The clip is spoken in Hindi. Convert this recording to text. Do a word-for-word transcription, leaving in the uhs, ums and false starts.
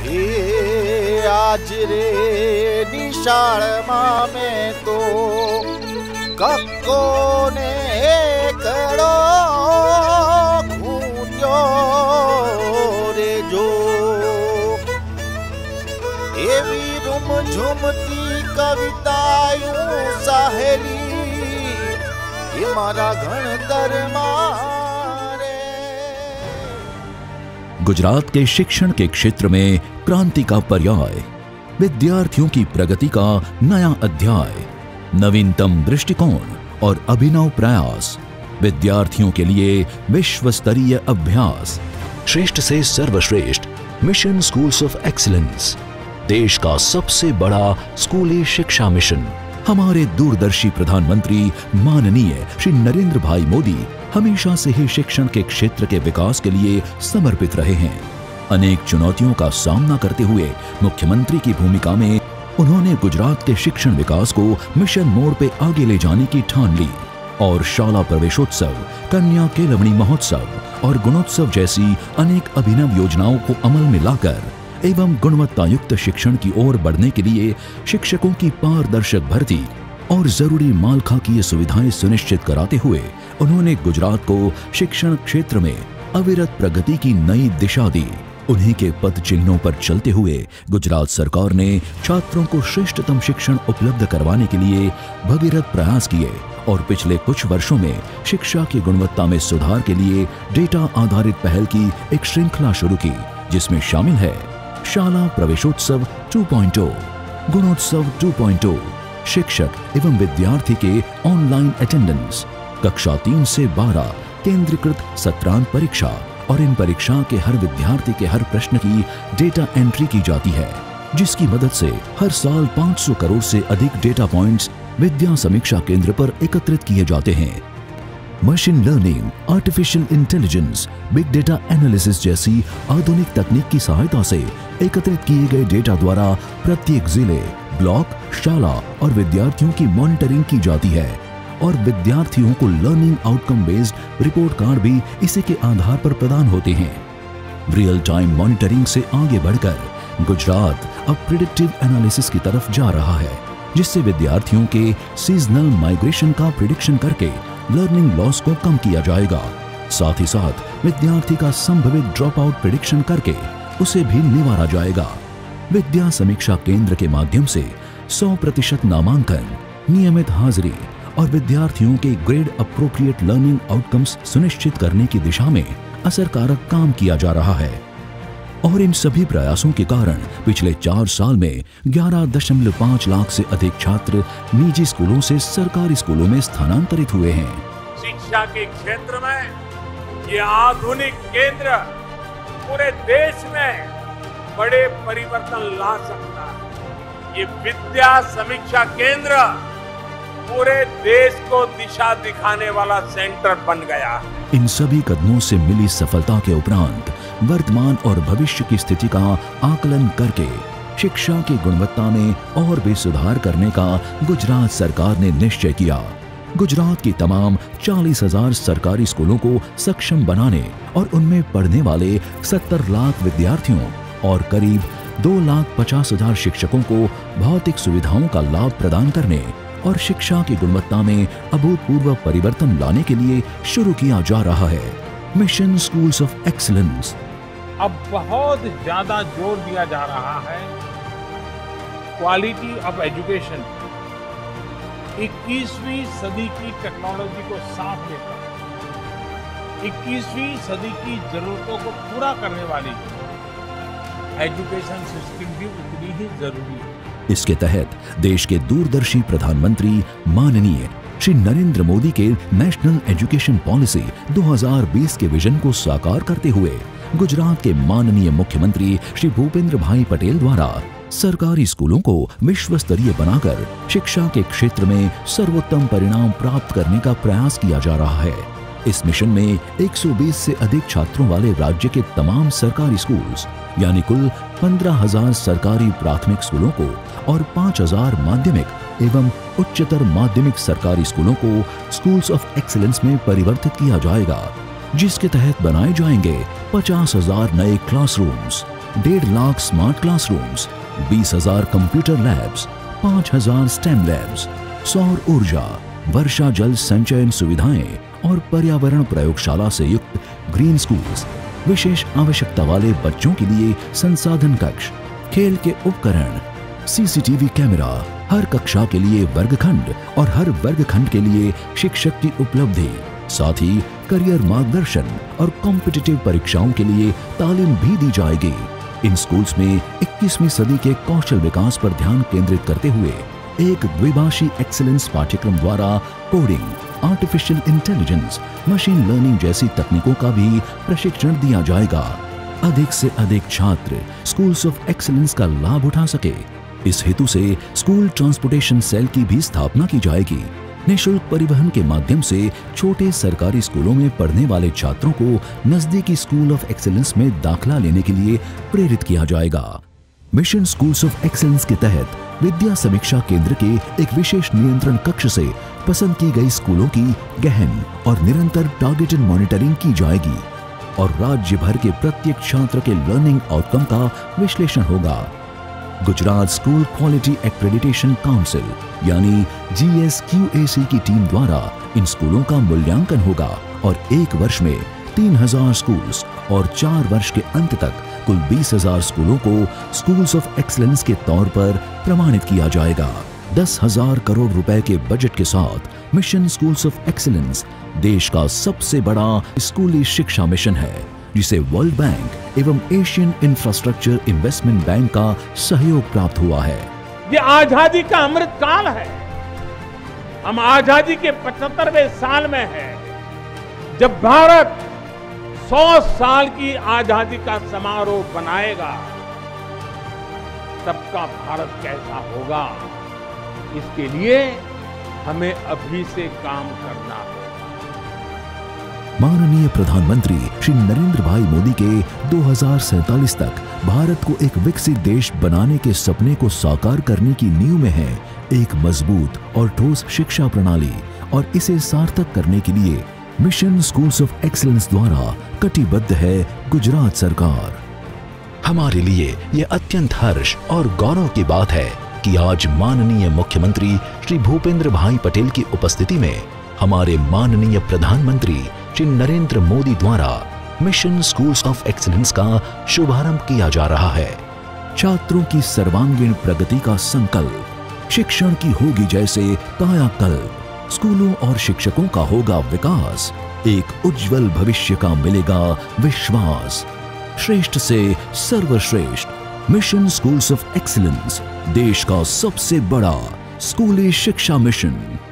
એ આજ રે નિશાળમાં મેં તો કક્કો ને એકડો ખૂટ્યો રે જો એવી રૂમઝૂમતી કવિતાયું સાહેલી એ મારા ગણતરમાં गुजरात के शिक्षण के क्षेत्र में क्रांति का पर्याय, विद्यार्थियों की प्रगति का नया अध्याय, नवीनतम दृष्टिकोण और अभिनव प्रयास, विद्यार्थियों के लिए विश्व स्तरीय अभ्यास, श्रेष्ठ से सर्वश्रेष्ठ मिशन स्कूल्स ऑफ एक्सीलेंस, देश का सबसे बड़ा स्कूली शिक्षा मिशन। हमारे दूरदर्शी प्रधानमंत्री माननीय श्री नरेंद्र भाई मोदी हमेशा से ही शिक्षण के क्षेत्र के विकास के लिए समर्पित रहे हैं। अनेक चुनौतियों का सामना करते हुए मुख्यमंत्री की भूमिका में उन्होंने गुजरात के शिक्षण विकास को मिशन मोड पे आगे ले जाने की ठान ली और शाला प्रवेशोत्सव, कन्या केलवणी महोत्सव और गुणोत्सव जैसी अनेक अभिनव योजनाओं को अमल में लाकर एवं गुणवत्ता युक्त शिक्षण की ओर बढ़ने के लिए शिक्षकों की पारदर्शक भर्ती और जरूरी मालखाकीय सुविधाएं सुनिश्चित कराते हुए उन्होंने गुजरात को शिक्षण क्षेत्र में अविरत प्रगति की नई दिशा दी। उन्हीं के पद चिन्हों पर चलते हुए गुजरात सरकार ने छात्रों को श्रेष्ठतम शिक्षण उपलब्ध करवाने के लिए भगीरथ प्रयास किए और पिछले कुछ वर्षों में शिक्षा की गुणवत्ता में सुधार के लिए डेटा आधारित पहल की एक श्रृंखला शुरू की, जिसमें शामिल है Shala Praveshotsav two point O, Gunotsav two point O, शिक्षक एवं विद्यार्थी के ऑनलाइन अटेंडेंस, कक्षा तीन से बारह केंद्रीकृत सत्रांत परीक्षा और इन परीक्षा के हर विद्यार्थी के हर प्रश्न की डेटा एंट्री की जाती है, जिसकी मदद से हर साल पाँच सौ करोड़ से अधिक डेटा पॉइंट्स विद्या समीक्षा केंद्र पर एकत्रित किए जाते हैं। Machine learning, artificial intelligence, big data analysis जैसी आधुनिक तकनीक की सहायता से एकत्रित किए गए डेटा द्वारा प्रत्येक जिले, ब्लॉक, शाला और विद्यार्थियों की मॉनिटरिंग की जाती है और विद्यार्थियों को learning outcome based report card भी इसी के आधार पर प्रदान होते हैं। रियल टाइम मॉनिटरिंग से आगे बढ़कर गुजरात अब प्रिडिक्टिव एनालिसिस की तरफ जा रहा है, जिससे विद्यार्थियों के सीजनल माइग्रेशन का प्रिडिक्शन करके लर्निंग लॉस को कम किया जाएगा। साथ ही साथ विद्यार्थी का संभवित ड्रॉप आउट प्रिडिक्शन करके उसे भी निवारा जाएगा। विद्या समीक्षा केंद्र के माध्यम से सौ प्रतिशत नामांकन, नियमित हाजिरी और विद्यार्थियों के ग्रेड अप्रोप्रिएट लर्निंग आउटकम्स सुनिश्चित करने की दिशा में असरकारक काम किया जा रहा है और इन सभी प्रयासों के कारण पिछले चार साल में ग्यारह दशमलव पाँच लाख से अधिक छात्र निजी स्कूलों से सरकारी स्कूलों में स्थानांतरित हुए हैं। शिक्षा के क्षेत्र में ये आधुनिक केंद्र पूरे देश में बड़े परिवर्तन ला सकता है। ये विद्या समीक्षा केंद्र पूरे देश को दिशा दिखाने वाला सेंटर बन गया। इन सभी कदमों से मिली सफलता के उपरांत वर्तमान और भविष्य की स्थिति का आकलन करके शिक्षा की गुणवत्ता में और भी सुधार करने का गुजरात सरकार ने निश्चय किया। गुजरात की तमाम चालीस हजार सरकारी स्कूलों को सक्षम बनाने और उनमें पढ़ने वाले सत्तर लाख विद्यार्थियों और करीब दो लाख पचास हजार शिक्षकों को भौतिक सुविधाओं का लाभ प्रदान करने और शिक्षा की गुणवत्ता में अभूतपूर्व परिवर्तन लाने के लिए शुरू किया जा रहा है मिशन स्कूल्स ऑफ एक्सीलेंस। अब बहुत ज्यादा जोर दिया जा रहा है क्वालिटी ऑफ एजुकेशन। इक्कीसवीं सदी की टेक्नोलॉजी को साथ लेकर इक्कीसवीं सदी की जरूरतों को पूरा करने वाली एजुकेशन सिस्टम भी उतनी ही जरूरी है। इसके तहत देश के दूरदर्शी प्रधानमंत्री माननीय श्री नरेंद्र मोदी के नेशनल एजुकेशन पॉलिसी दो हज़ार बीस के विजन को साकार करते हुए गुजरात के माननीय मुख्यमंत्री श्री भूपेंद्र भाई पटेल द्वारा सरकारी स्कूलों को विश्व स्तरीय बनाकर शिक्षा के क्षेत्र में सर्वोत्तम परिणाम प्राप्त करने का प्रयास किया जा रहा है। इस मिशन में एक सौ बीस से अधिक छात्रों वाले राज्य के तमाम सरकारी स्कूल्स यानी कुल पंद्रह हजार सरकारी प्राथमिक स्कूलों को और पाँच हजार माध्यमिक एवं उच्चतर माध्यमिक सरकारी स्कूलों को स्कूल्स ऑफ एक्सीलेंस में परिवर्तित किया जाएगा, जिसके तहत बनाए जाएंगे पचास हजार नए क्लासरूम्स, डेढ़ लाख स्मार्ट क्लासरूम्स, बीस हजार कंप्यूटर लैब्स, पाँच हजार स्टेम लैब्स, सौर ऊर्जा, वर्षा जल संचयन सुविधाएं और पर्यावरण प्रयोगशाला से युक्त ग्रीन स्कूल्स, विशेष आवश्यकता वाले बच्चों के लिए संसाधन कक्ष, खेल के उपकरण, सीसीटीवी कैमरा, हर कक्षा के लिए वर्गखंड और हर वर्गखंड के लिए शिक्षक की उपलब्धि, साथ ही करियर मार्गदर्शन और कॉम्पिटिटिव परीक्षाओं के लिए तालीम भी दी जाएगी। इन स्कूल्स में इक्कीसवीं सदी के कौशल विकास पर ध्यान केंद्रित करते हुए एक द्विभाषी एक्सीलेंस पाठ्यक्रम द्वारा coding, artificial intelligence, machine learning जैसी तकनीकों का भी प्रशिक्षण दिया जाएगा। अधिक से अधिक छात्र स्कूल्स ऑफ एक्सीलेंस का लाभ उठा सके, इस हेतु से स्कूल ट्रांसपोर्टेशन सेल की भी स्थापना की जाएगी। निःशुल्क परिवहन के माध्यम से छोटे सरकारी स्कूलों में पढ़ने वाले छात्रों को नजदीकी स्कूल ऑफ एक्सीलेंस में दाखिला लेने के लिए प्रेरित किया जाएगा। मिशन स्कूल्स ऑफ एक्सीलेंस के तहत विद्या समीक्षा केंद्र के एक विशेष नियंत्रण कक्ष से पसंद की गई स्कूलों की गहन और निरंतर टारगेटेड मॉनिटरिंग की जाएगी और राज्य भर के प्रत्येक छात्र के लर्निंग आउटकम का विश्लेषण होगा। Gujarat school quality accreditation council यानी जी एस क्यू ए सी की टीम द्वारा इन स्कूलों का मूल्यांकन होगा और एक वर्ष में तीन हजार स्कूल्स और चार वर्ष के अंत तक कुल बीस हजार स्कूलों को स्कूल्स ऑफ एक्सीलेंस के तौर पर प्रमाणित किया जाएगा। दस हजार करोड़ रुपए के बजट के साथ मिशन स्कूल्स ऑफ एक्सीलेंस देश का सबसे बड़ा स्कूली शिक्षा मिशन है, जिसे वर्ल्ड बैंक एवं एशियन इंफ्रास्ट्रक्चर इन्वेस्टमेंट बैंक का सहयोग प्राप्त हुआ है। ये आजादी का अमृत काल है। हम आजादी के पचहत्तरवें साल में हैं, जब भारत सौ साल की आजादी का समारोह बनाएगा, तब का भारत कैसा होगा, इसके लिए हमें अभी से काम करना है। माननीय प्रधानमंत्री श्री नरेंद्र भाई मोदी के दो हज़ार सैंतालीस तक भारत को एक विकसित देश बनाने के सपने को साकार करने की नींव में है एक मजबूत और ठोस शिक्षा प्रणाली, और इसे सार्थक करने के लिए मिशन स्कूल्स ऑफ एक्सीलेंस द्वारा कटिबद्ध है गुजरात सरकार। हमारे लिए यह अत्यंत हर्ष और गौरव की बात है कि आज माननीय मुख्यमंत्री श्री भूपेंद्र भाई पटेल की उपस्थिति में हमारे माननीय प्रधानमंत्री श्री नरेंद्र मोदी द्वारा मिशन स्कूल्स ऑफ एक्सीलेंस का शुभारंभ किया जा रहा है। छात्रों की सर्वांगीण प्रगति का संकल्प, शिक्षण की होगी जैसे कायाकल्प, स्कूलों और शिक्षकों का होगा विकास, एक उज्जवल भविष्य का मिलेगा विश्वास। श्रेष्ठ से सर्वश्रेष्ठ मिशन स्कूल्स ऑफ एक्सीलेंस, देश का सबसे बड़ा स्कूली शिक्षा मिशन।